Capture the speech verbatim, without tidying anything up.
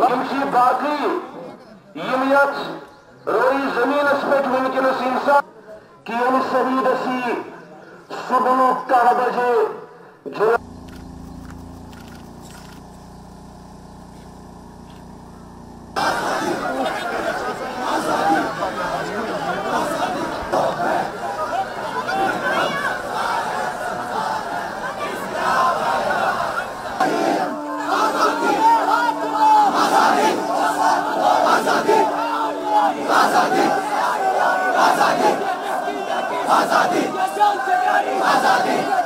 यमशी बाकी यम यथ रोई जमीनस पे वनकस इंसान कि यम शहीदसी सुबह कह बजे जो आजादी आजादी आजादी